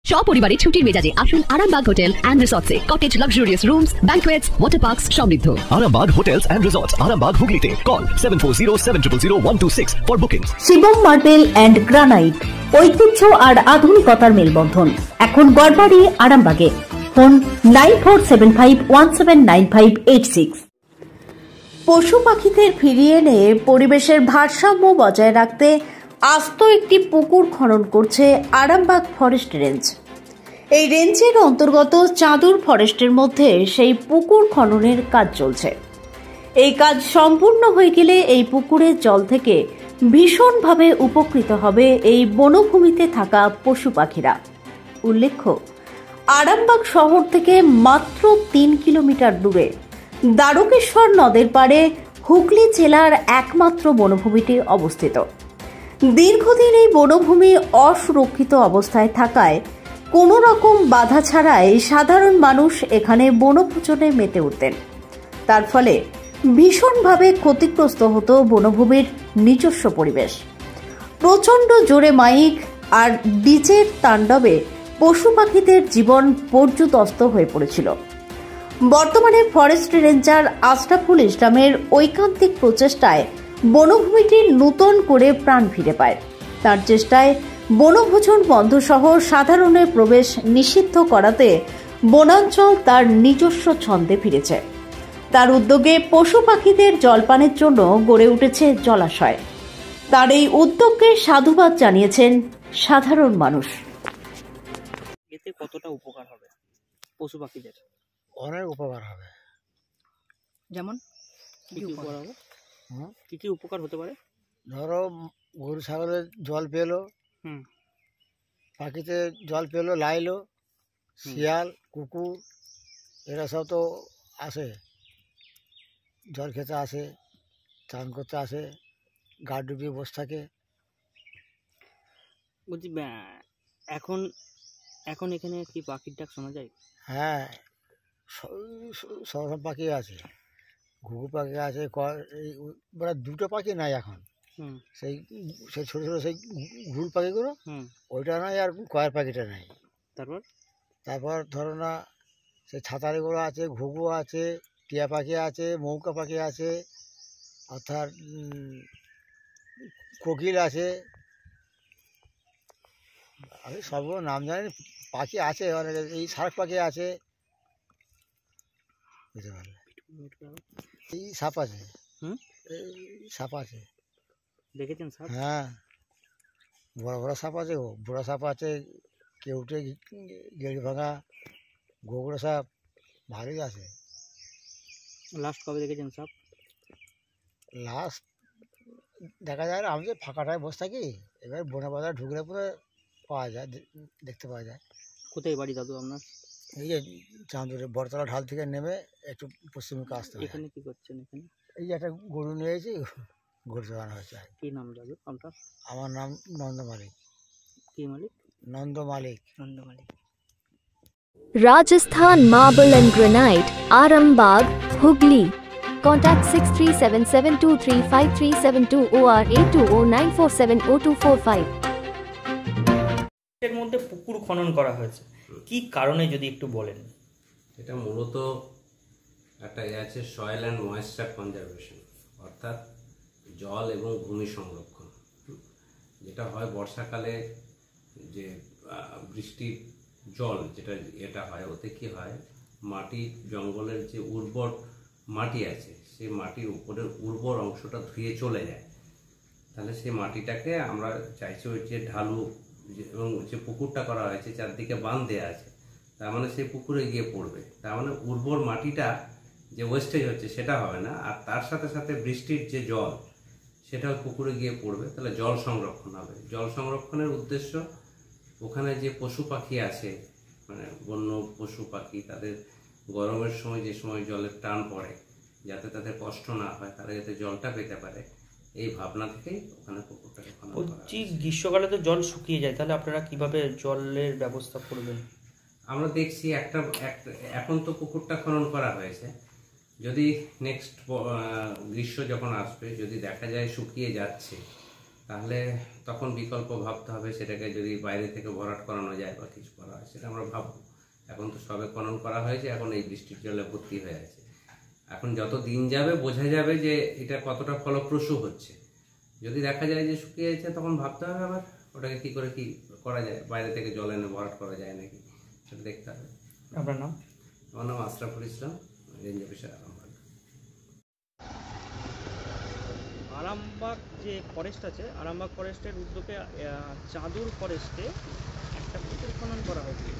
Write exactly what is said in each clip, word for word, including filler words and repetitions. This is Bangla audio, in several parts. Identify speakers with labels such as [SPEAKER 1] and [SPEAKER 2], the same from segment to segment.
[SPEAKER 1] সপরিবারে ছুটির মেজাজে আসুন আরামবাগ হোটেল অ্যান্ড রিসর্টসে। Cottage luxurious rooms, banquets, water parks সমৃদ্ধ।
[SPEAKER 2] Arambag Hotels and Resorts, Arambag Hooghly call seven four zero seven zero zero one two six for bookings.
[SPEAKER 3] Shivam marble and granite, ঐতিহ্য আর আধুনিকতার মেলবন্ধন, এখন গড়বাড়ি আরামবাগে। Phone nine four seven five one seven nine five eight six. পশু পাখিদের ফিরিয়ে এনে পরিবেশের ভারসাম্য বজায় রাখতে আস্ত একটি পুকুর খনন করছে আরামবাগ ফরেস্ট রেঞ্জ। এই রেঞ্জের অন্তর্গত চাঁদুর ফরেস্টের মধ্যে সেই পুকুর খননের কাজ চলছে। এই কাজ সম্পূর্ণ হয়ে গেলে এই পুকুরের জল থেকে ভীষণভাবে উপকৃত হবে এই বনভূমিতে থাকা পশু পাখিরা। উল্লেখ্য, আরামবাগ শহর থেকে মাত্র তিন কিলোমিটার দূরে দ্বারকেশ্বর নদের পাড়ে হুগলি জেলার একমাত্র বনভূমিটি অবস্থিত। দীর্ঘদিন এই বনভূমি অসুরক্ষিত অবস্থায় থাকায় কোনো রকম বাধা ছাড়াই সাধারণ মানুষ এখানে বনভোজনে মেতে উঠতেন। তার ফলে ভীষণভাবে ক্ষতিগ্রস্ত হতো বনভূমির নিজস্ব পরিবেশ। প্রচণ্ড জোরে মাইক আর ডিজের তাণ্ডবে পশু পাখিদের জীবন পর্যুদস্ত হয়ে পড়েছিল। বর্তমানে ফরেস্ট রেঞ্জার আশরাফুল ইসলামের ঐকান্তিক প্রচেষ্টায় বনভূমিটি নূতন করে প্রাণ ফিরে পায়। তার চেষ্টায় বনভোজন বন্ধ সহ সাধারণের প্রবেশ নিষিদ্ধ করাতে বনাঞ্চল তার নিজস্ব ছন্দে ফিরেছে। তার উদ্যোগে পশু পাখিদের জলপানের জন্য গড়ে উঠেছে জলাশয়। তার এই উদ্যোগকে সাধুবাদ জানিয়েছেন সাধারণ মানুষ।
[SPEAKER 4] এতে কতটা উপকার হবে পশু পাখিদের?
[SPEAKER 5] অনেক উপকার হবে।
[SPEAKER 4] যেমন কি কি উপকার হবে? কি কি উপকার হতে পারে?
[SPEAKER 5] ধরো গরু ছাগলের জল পেলো,
[SPEAKER 4] হুম,
[SPEAKER 5] পাখিতে জল পেলো, লাইলো, শিয়াল কুকুর এরা সব তো আসে, জল খেতে আসে, চান করতে আসে, গা ডুবিয়ে বসে থাকে।
[SPEAKER 4] বলছি এখন এখন এখানে কি পাখির ডাক শোনা যায়?
[SPEAKER 5] হ্যাঁ, সব সব পাখি আছে, ঘুঘু পাখি আছে। মানে দুটো পাখি নাই এখন, সেই সেই ছোটো ছোটো সেই ঘুল পাখিগুলো ওইটা নাই, আর কয়ের পাখিটা নাই।
[SPEAKER 4] তারপর
[SPEAKER 5] তারপর ধরো না সেই ছাতারিগুলো আছে, ঘুঘু আছে, টিয়া পাখি আছে, মৌকা পাখি আছে, অর্থাৎ কোকিল আছে। আমি সবগুলো নাম জানি, পাখি আছে অনেক। এই শার্ক পাখি আছে, বুঝতে পারলে। এই সাপ আছে, এই সাপ আছে,
[SPEAKER 4] দেখেছেন সাপ?
[SPEAKER 5] হ্যাঁ, বড় বড় সাপ আছে, ও বড় সাপ আছে, কেউটে, গেড়ি ভাঙা, গোবরা সাপ ভালোই আছে।
[SPEAKER 4] লাস্ট কবে দেখেছেন সাপ?
[SPEAKER 5] লাস্ট দেখা যায় না, আমি যে ফাঁকাটায় বসে থাকি, এবার বনে বাজার ঢুকলে পরে পাওয়া যায়, দেখতে পাওয়া যায়।
[SPEAKER 4] কোথায় বাড়ি দাদু আপনার?
[SPEAKER 5] এই যে চাঁদুরে বড়তলা ঢাল থেকে নেমে একটু পশ্চিমকে আসতে হবে।
[SPEAKER 4] এখানে কি করছেন? এখানে
[SPEAKER 5] এই যে একটা গরু নিয়েছি, গরু চড়ানো হয়েছে।
[SPEAKER 4] কি নাম দাদু আপনার?
[SPEAKER 5] আমার নাম নন্দ মালিক।
[SPEAKER 4] কি মালিক?
[SPEAKER 5] নন্দ মালিক।
[SPEAKER 4] নন্দ মালিক।
[SPEAKER 6] Rajasthan Marble and Granite, Arambag, Hooghly. Contact six three seven seven two three five three seven two or eight two zero nine four seven zero two four five.
[SPEAKER 4] এর মধ্যে পুকুর খনন করা হয়েছে, কি কারণে যদি একটু বলেন?
[SPEAKER 7] এটা মূলত একটা এ আছে সয়েল অ্যান্ড ময়েশ্চার কনজারভেশন, অর্থাৎ জল এবং ভূমি সংরক্ষণ। যেটা হয় বর্ষাকালে, যে বৃষ্টির জল যেটা এটা হয়, ওতে কি হয়, মাটি জঙ্গলের যে উর্বর মাটি আছে, সেই মাটির উপরের উর্বর অংশটা ধুয়ে চলে যায়। তাহলে সেই মাটিটাকে আমরা চাইছি ওই যে ঢালু এবং যে পুকুরটা করা হয়েছে চারদিকে বাঁধ দেওয়া আছে, তার মানে সেই পুকুরে গিয়ে পড়বে। তার মানে উর্বর মাটিটা যে ওয়েস্টেজ হচ্ছে সেটা হবে না, আর তার সাথে সাথে বৃষ্টির যে জল সেটাও পুকুরে গিয়ে পড়বে, তাহলে জল সংরক্ষণ হবে। জল সংরক্ষণের উদ্দেশ্য ওখানে যে পশু পাখি আছে, মানে বন্য পশু পাখি, তাদের গরমের সময় যে সময় জলের টান পড়ে, যাতে তাদের কষ্ট না হয়, তারা যাতে জলটা পেতে পারে, এই ভাবনা থেকেই ওখানে পুকুরটাকে খনন করা হয়েছে।
[SPEAKER 4] গ্রীষ্মকালে তো জল শুকিয়ে যায়, তাহলে আপনারা কিভাবে জলের ব্যবস্থা করবেন?
[SPEAKER 7] আমরা দেখছি একটা এখন তো পুকুরটা খনন করা হয়েছে, যদি নেক্সট গ্রীষ্ম যখন আসবে যদি দেখা যায় শুকিয়ে যাচ্ছে, তাহলে তখন বিকল্প ভাবতে হবে, সেটাকে যদি বাইরে থেকে ভরাট করানো যায় বা কিছু করা হয় সেটা আমরা ভাববো। এখন তো সবে খনন করা হয়েছে, এখন এই বৃষ্টির জলে ভর্তি হয়ে আছে। এখন যত দিন যাবে বোঝা যাবে যে এটা কতটা ফলপ্রসূ হচ্ছে। যদি দেখা যায় যে শুকিয়ে যাচ্ছে, তখন ভাবতে হবে আবার ওটাকে কী করে কি করা যায়, বাইরে থেকে জল এনে ভরাট করা যায় নাকি সেটা দেখতে হবে।
[SPEAKER 4] আপনার নাম?
[SPEAKER 7] আমার নাম আশরাফুল ইসলাম, রেঞ্জ অফিসার আরামবাগ।
[SPEAKER 4] আরামবাগ যে ফরেস্ট আছে, আরামবাগ ফরেস্টের উদ্যোগে চাঁদুর ফরেস্টে একটা পুকুর খনন করা হচ্ছে।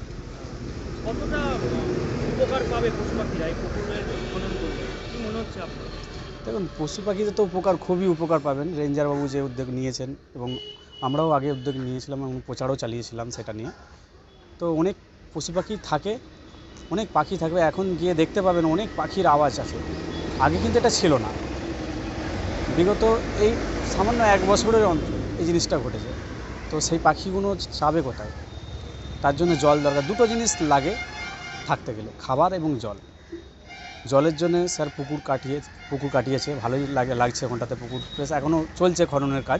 [SPEAKER 4] কতটা উপকার পাবে পশু পাখিরা এই পুকুরের খনন করলে, কি মনে হচ্ছে আপনার?
[SPEAKER 8] দেখুন, পশু পাখিদের তো উপকার, খুবই উপকার পাবেন। রেঞ্জারবাবু যে উদ্যোগ নিয়েছেন এবং আমরাও আগে উদ্যোগ নিয়েছিলাম এবং প্রচারও চালিয়েছিলাম সেটা নিয়ে। তো অনেক পশু পাখি থাকে, অনেক পাখি থাকবে। এখন গিয়ে দেখতে পাবেন অনেক পাখির আওয়াজ আছে, আগে কিন্তু এটা ছিল না। বিগত এই সামান্য এক বছরের অন্তর এই জিনিসটা ঘটেছে। তো সেই পাখিগুলো যাবে কোথায়? তার জন্য জল দরকার। দুটো জিনিস লাগে থাকতে গেলে, খাবার এবং জল। জলের জন্যে স্যার পুকুর কাটিয়ে পুকুর কাটিয়েছে, ভালোই লাগে লাগছে ওখানটাতে পুকুর। প্লাস এখনও চলছে খননের কাজ।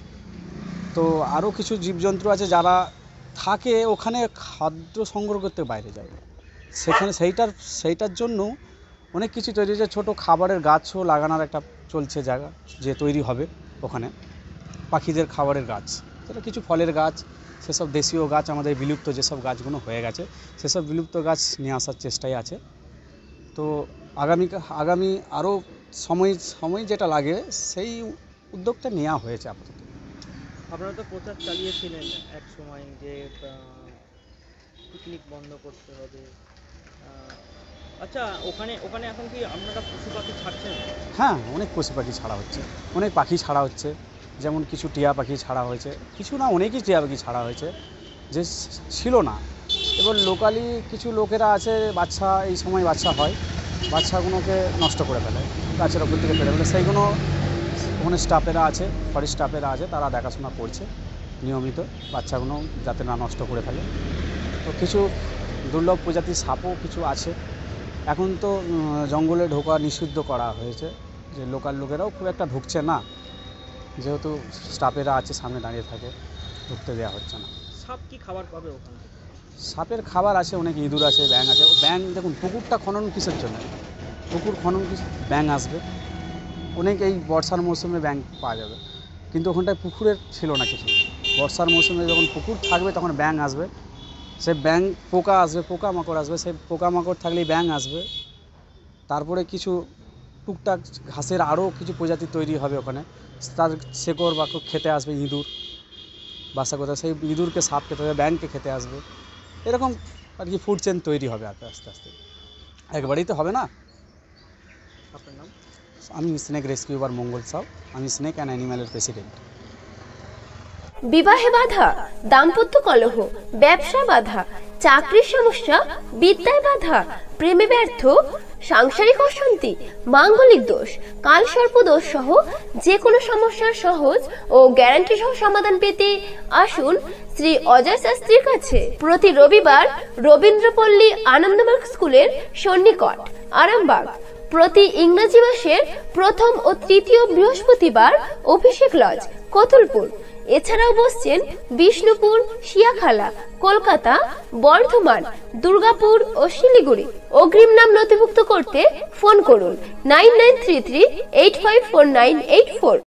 [SPEAKER 8] তো আরও কিছু জীবজন্তু আছে যারা থাকে ওখানে, খাদ্য সংগ্রহ করতে বাইরে যায়, সেখানে সেইটার সেইটার জন্য অনেক কিছু তৈরি হয়েছে। ছোটো খাবারের গাছও লাগানোর একটা চলছে জায়গা, যে তৈরি হবে ওখানে পাখিদের খাবারের গাছ। সেটা কিছু ফলের গাছ, সেসব দেশীয় গাছ, আমাদের বিলুপ্ত যেসব গাছগুলো হয়ে গেছে সেসব বিলুপ্ত গাছ নিয়ে আসার চেষ্টায় আছে। তো আগামী আগামী আরও সময় সময় যেটা লাগে সেই উদ্যোগটা নেওয়া হয়েছে আপাতত।
[SPEAKER 4] আপনারা তো প্রচার চালিয়েছিলেন এক সময় যে পিকনিক বন্ধ করতে হবে। আচ্ছা, ওখানে ওখানে এখন কি আপনারা পশু পাখি ছাড়ছেন?
[SPEAKER 8] হ্যাঁ, অনেক পশু পাখি ছাড়া হচ্ছে, অনেক পাখি ছাড়া হচ্ছে। যেমন কিছু টিয়া পাখি ছাড়া হয়েছে, কিছু না অনেকই টিয়া পাখি ছাড়া হয়েছে যে ছিল না। এবার লোকালি কিছু লোকেরা আছে, বাচ্চা এই সময় বাচ্চা হয়, বাচ্চাগুলোকে নষ্ট করে ফেলে, গাছের ওপর থেকে ফেলে ফেলে। সেইগুলো ওখানে স্টাফেরা আছে, ফরেস্ট স্টাফেরা আছে, তারা দেখাশোনা করছে নিয়মিত বাচ্চাগুলো যাতে না নষ্ট করে ফেলে। তো কিছু দুর্লভ প্রজাতির সাপও কিছু আছে। এখন তো জঙ্গলে ঢোকা নিষিদ্ধ করা হয়েছে, যে লোকাল লোকেরাও খুব একটা ঢুকছে না, যেহেতু স্টাফেরা আছে সামনে দাঁড়িয়ে থাকে, ঢুকতে দেওয়া হচ্ছে না।
[SPEAKER 4] সাপ কি খাবার পাবে ওখানে?
[SPEAKER 8] সাপের খাবার আছে, অনেক ইঁদুর আছে, ব্যাঙ আছে। ব্যাঙ দেখুন, পুকুরটা খনন কিসের জন্য? পুকুর খনন কি ব্যাঙ আসবে, অনেক এই বর্ষার মৌসুমে ব্যাঙ পাওয়া যাবে, কিন্তু ওখানটায় পুকুরের ছিল না কিছু। বর্ষার মৌসুমে যখন পুকুর থাকবে তখন ব্যাঙ আসবে, সে ব্যাঙ পোকা আসবে, পোকামাকড় আসবে, সেই পোকামাকড় থাকলেই ব্যাঙ আসবে। তারপরে কিছু টুকটাক ঘাসের আরও কিছু প্রজাতি তৈরি হবে ওখানে, তার শেকড় বা খেতে আসবে ইঁদুর বাসা কোথায়, সেই ইঁদুরকে সাপ খেতে হবে, ব্যাঙকে খেতে আসবে। এরকম আর কি ফুড চেইন তৈরি হবে আস্তে আস্তে আস্তে, একবারেই তো হবে না।
[SPEAKER 4] আপনার নাম?
[SPEAKER 8] আমি স্নেক রেস্কিউবার মঙ্গল সাউ, আমি স্নেক অ্যান্ড অ্যানিম্যালের প্রেসিডেন্ট।
[SPEAKER 6] বিবাহে বাধা, দাম্পত্য কলহ, ব্যবসা বাধা, চাকরির সমস্যা, বিদ্যায় বাধা, প্রেমে ব্যর্থ, সাংসারিক অশান্তি, মাঙ্গলিক দোষ, কালসর্প দোষ সহ যে কোনো সমস্যার সহজ ও গ্যারান্টি সহ সমাধান পেতে আসুন শ্রী অজয় শাস্ত্রীর কাছে। প্রতি রবিবার রবীন্দ্রপল্লী আনন্দমার্গ স্কুলের সন্নিকট আরামবাগ। প্রতি ইংরেজি মাসের প্রথম ও তৃতীয় বৃহস্পতিবার অভিষেক লজ, কতুলপুর। এছাড়াও বসছেন বিষ্ণুপুর, শিয়াখালা, কলকাতা, বর্ধমান, দুর্গাপুর ও শিলিগুড়ি। অগ্রিম নাম নথিভুক্ত করতে ফোন করুন nine nine three three eight five four nine eight four.